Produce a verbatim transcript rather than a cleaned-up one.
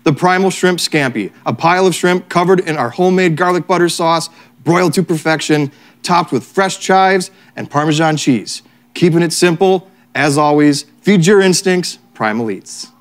the Primal Shrimp Scampi, a pile of shrimp covered in our homemade garlic butter sauce, broiled to perfection, topped with fresh chives and Parmesan cheese. Keeping it simple, as always, feed your instincts, Primal Eats.